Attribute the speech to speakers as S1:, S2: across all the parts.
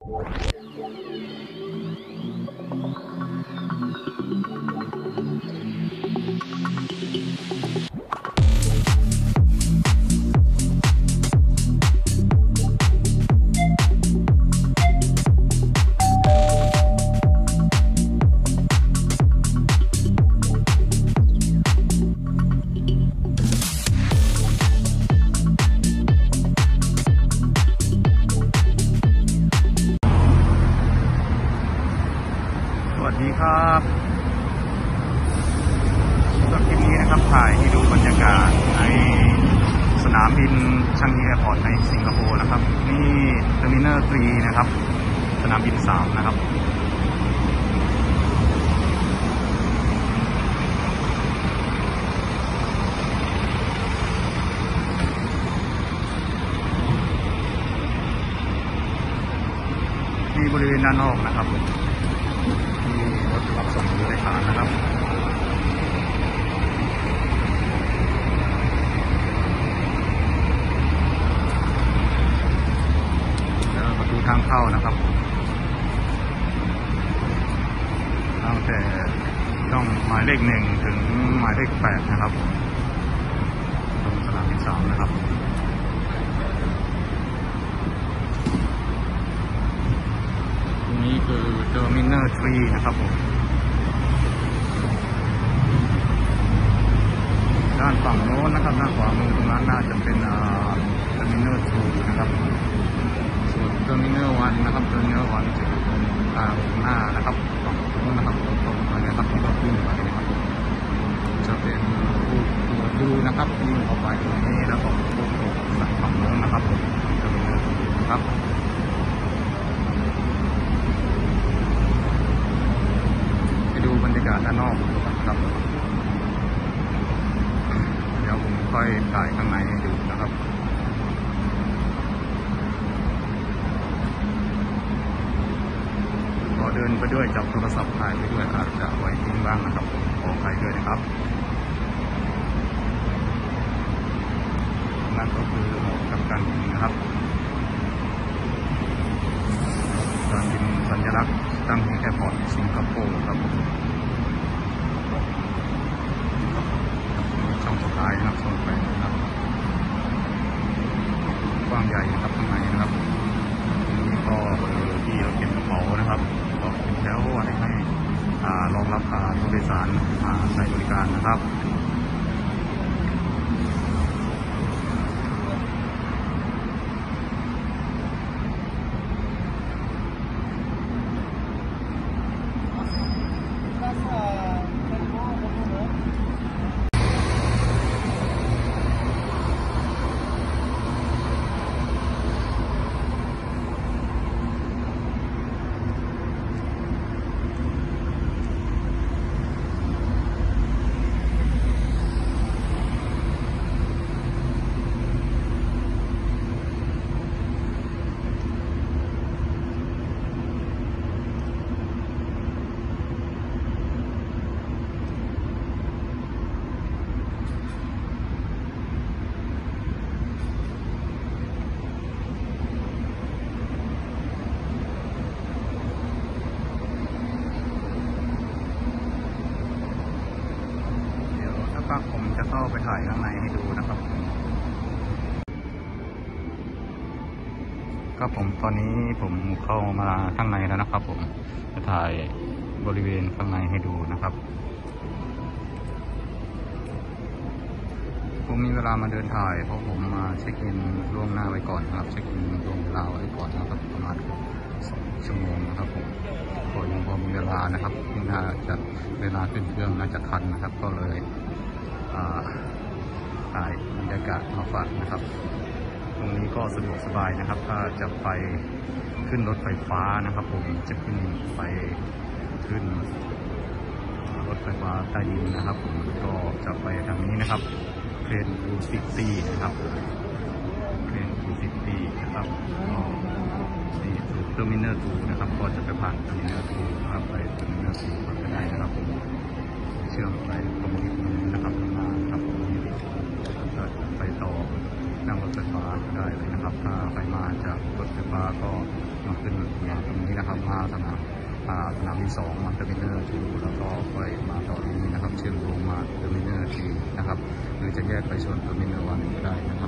S1: สวัสดีครับสำหรับคลิปนี้นะครับถ่ายให้ดูบรรยากาศในสนามบินชังฮีแอร์พอร์ตในสิงคโปร์นะครับนี่เทอร์มินอล 3นะครับสนามบิน3นะครับที่บริเวณด้านนอกนะครับรถรับส่งผู้โดยสารนะครับแล้วประตูทางเข้านะครับตั้งแต่ช่องหมายเลข1ถึงหมายเลข8นะครับตรงสนามบิน3นะครับตรงนี้คือเทอร์มินอล 3นะครับผมด้านฝั่งโน้นนะครับด้านขวามือตรงนั้นน่าจะเป็นเทอร์มินอล 2นะครับส่วนเทอร์มินอล 1นะครับเทอร์มินอล 1จะอยู่ตรงทางหน้านะครับฝั่งโน้นนะครับตรงนี้นะครับที่เราขึ้นไปนะครับจะเป็นตัวดูนะครับที่เข้าไปตรงนี้แล้วก็ฝั่งโน้นนะครับเทอร์มินอล 2นะครับดูบรรยากาศด้านนอกครับเดี๋ยวผมค่อยถ่ายข้างในให้ดูนะครับพอเดินไปด้วยจับโทรศัพท์ถ่ายไปด้วยอาจจะไว้ทิ้งบ้างนะครับขออภัยด้วยนะครับนั่นก็คือหมวกกับการบินนะครับการบินสัญลักษณ์ตั้งที่แอร์พอร์ตสิงคโปร์ครับช่องสุดท้ายนะครับช่องไปนะครับกว้างใหญ่นะครับข้างในนะครับนี่ก็ที่เราเก็บกระเป๋านะครับก็เป็นแถวอะไรให้รองรับผู้โดยสารใช้บริการนะครับผมจะเข้าไปถ่ายข้างในให้ดูนะครับครับผมตอนนี้ผมเข้ามาข้างในแล้วนะครับผมจะถ่ายบริเวณข้างในให้ดูนะครับผมมีเวลามาเดินถ่ายเพราะผมมาเช็คอินล่วงหน้าไว้ก่อนครับเช็คอินล่วงเวลาไว้ก่อนนะครับประมาณ2 ชั่วโมงนะครับผมก็ยังพอมีเวลานะครับน่าจะเวลาขึ้นเครื่องน่าจะทันนะครับก็เลยถ่ายบรรยากาศมาฝากนะครับตรงนี้ก็สะดวกสบายนะครับถ้าจะไปขึ้นรถไฟฟ้านะครับผมจะขึ้นไปขึ้นรถไฟฟ้าใต้ดินนะครับผมก็จะไปทางนี้นะครับเทรนบูซิตี้นะครับเทรนบูซิตี้นะครับก็นี่สู่เทอร์มินอล 2นะครับก็จะไปผ่านเทอร์มินอล 2นะครับไปเทอร์มินอล 4ก็ได้นะครับผมเชื่อมไปตรงนี้นะครับมาครับไปต่อนั่งรถไฟฟ้าได้เลยนะครับถ้าใครมาจากรถไฟฟ้าก็มาขึ้นมาตรงนี้นะครับมาสนามที่2มาเทอร์มินอร์2แล้วก็ไปมาต่อที่นี้นะครับเชื่อมโยงมาเทอร์มินอร์3นะครับหรือจะแยกไปส่วนเทอร์มินอร์1ก็ได้นะครับ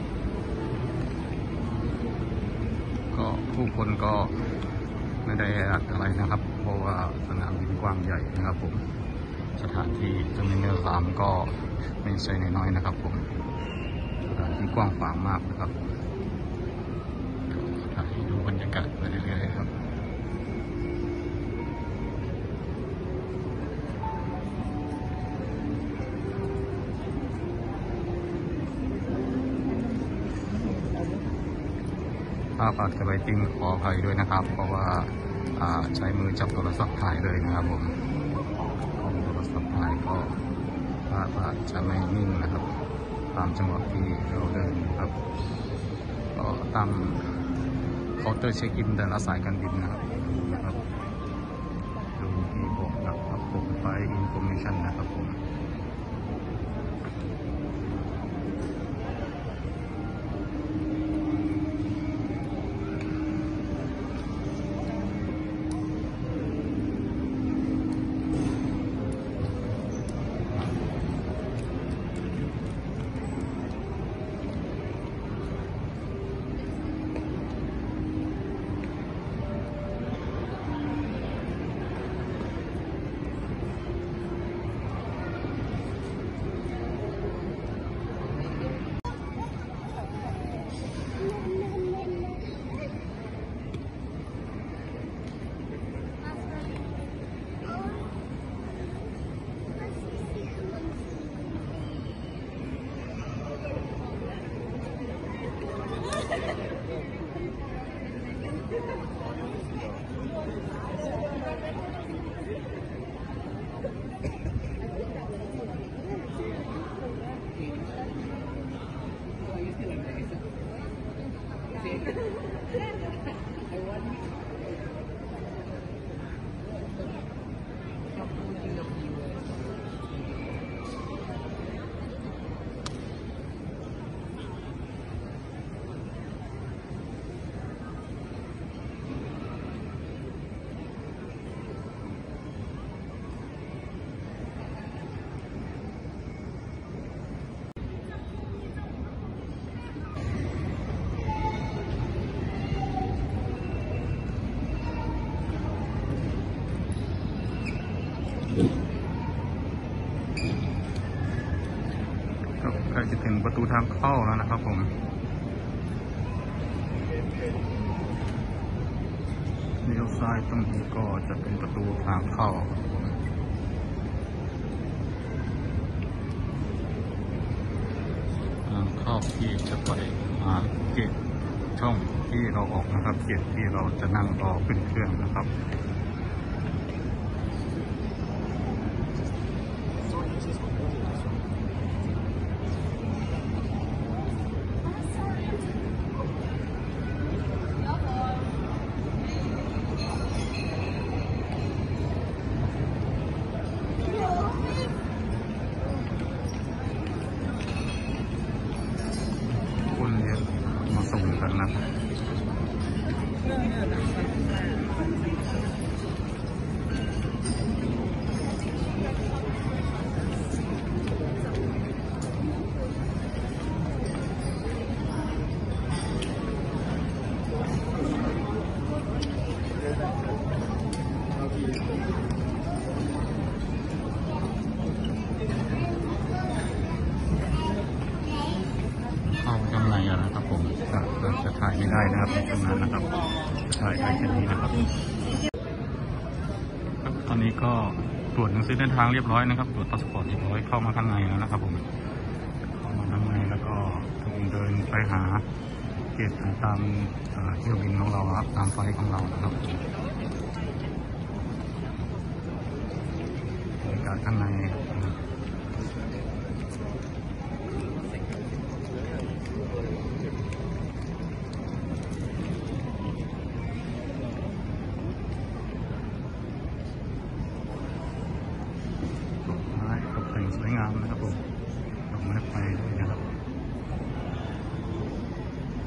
S1: ก็ผู้คนก็ไม่ได้แออัดอะไรนะครับเพราะว่าสนามบินกว้างใหญ่นะครับผมสถานที่เทอร์มินอร์3ก็ไม่ใช่น้อยๆนะครับผมสถานที่กว้างขวางมากนะครับถ่ายดูบรรยากาศไปเรื่อยๆครับถ้าปาดกระไรจริงขออภัยด้วยนะครับเพราะว่าใช้มือจับโทรศัพท์ถ่ายเลยนะครับผมของโทรศัพท์ถ่ายก็อาจจะไม่นิ่งนะครับตามจังหวะที่เราเดินครับก็ตามเคาน์เตอร์เช็คอินแต่ละสายการบินนะครับดูที่บอกนะครับผมไปอินโฟเมชันนะครับผมใกล้จะถึงประตูทางเข้าแล้วนะครับผมเลี้ยวซ้ายตรงนี้ก็จะเป็นประตูทางเข้าทางเข้าที่จะไปเกตช่องที่เราออกนะครับเกตที่เราจะนั่งรอขึ้นเครื่องนะครับมาส่งกันนะนะครับผมจะถ่ายไม่ได้นะครับในช่วงนั้นนะครับจะถ่ายได้แค่นี้นะครับตอนนี้ก็ตรวจหนังสือเดินทางเรียบร้อยนะครับตรวจพาสปอร์ตเรียบร้อยเข้ามาข้างในแล้วนะครับผมเข้ามาข้างในแล้วก็เดินไปหาเกตตามเที่ยวบินของเราครับตามไฟของเรานะครับบรรยากาศข้างในสวยงามนะครับผมดอกไม้ไฟด้วยนะครับ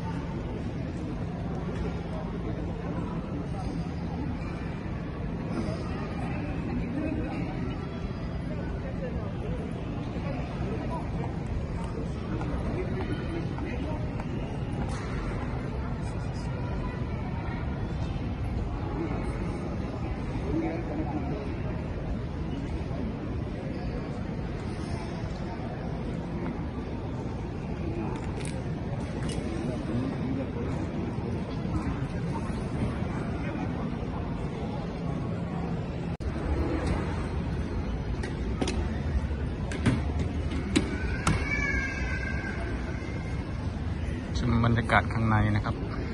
S1: บรรยากาศข้างในนะครับ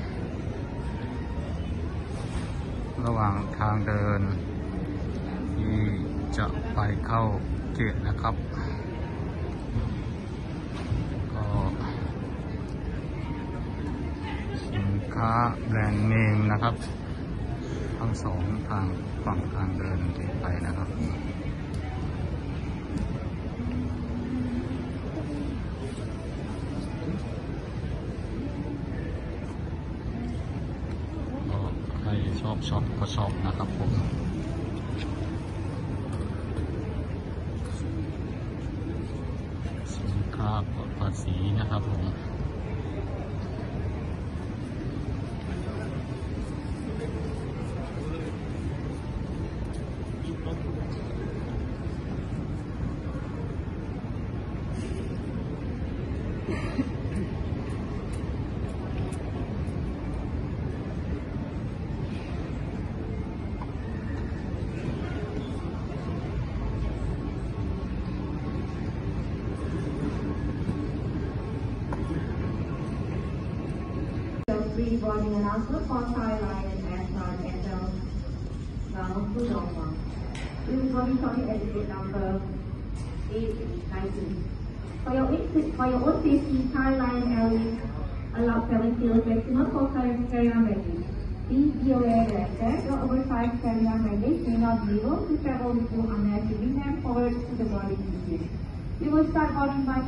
S1: ระหว่างทางเดินที่จะไปเข้าเกตนะครับก็สินค้าแบรนด์เนมนะครับทั้งสองทางฝั่งทางเดินที่ไปนะครับใครชอบช็อปก็ชอบนะครับผมสินค้าปลอดภาษีนะครับผม
S2: Free boarding announcement for Thailand and North Angel bound to Dongwon. We will boarding shortly at gate number 819. For your own safety, Thailand Airways allow 7 kilos maximum for carry-on baggage. Please be aware that your oversized carry-on baggage may not be able to travel with you unless you bring them forward to the boarding gate. We will start boarding by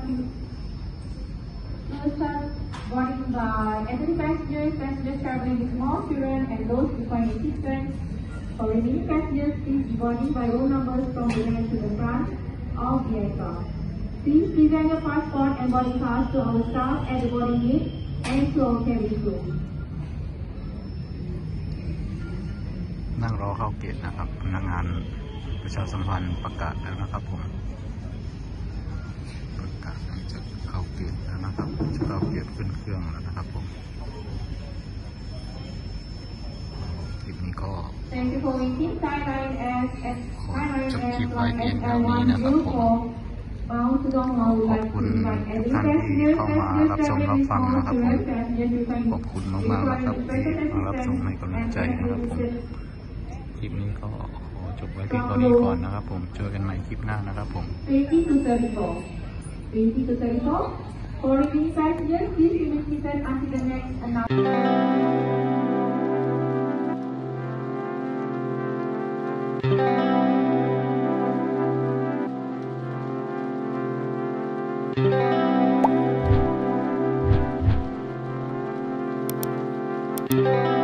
S2: elderly passengers, passengers traveling with small children, and those requiring assistance. For remaining passengers, please be boarding by roll numbers from the back to the front of the aircraft. Please present your passport and boarding pass to our staff at the boarding gate and to our cabin crew.
S1: นั่งรอเข้าเกตนะครับพนักงานประชาสัมพันธ์ประกาศแล้วนะครับผมประกาศจะเข้าเกตแล้วนะครับจะเข้าเกตขึ้นเครื่องแล้วนะครับผมคลิปนี้ก็
S2: Thank you for waiting. Thailand Air and
S1: ขอ
S2: Thailand
S1: จบ
S2: Air
S1: คลิปไว้
S2: Flight
S1: เพียงเท่านี้
S2: SL1
S1: นะครับผม
S2: bound to Dongwon. We
S1: ขอบ
S2: like
S1: คุณ
S2: to invite
S1: ทุก
S2: elderly
S1: ท่านที่
S2: passengers,
S1: เข้ามารับชม
S2: passengers
S1: รับ
S2: traveling
S1: ฟัง
S2: with
S1: นะครับ
S2: small
S1: ผม
S2: children, passengers requiring
S1: ขอบคุณมากๆนะครับที่มารับชมให้กำลังใจนะครับผมคลิปนี้ก็ขอจบไว้เพียงเท่านี้ก่อนนะครับผมเจอกันใหม่คลิปหน้านะครับผม
S2: 20 to 34. 20 to 34. For remaining passengers, please remain seated until the next announcement.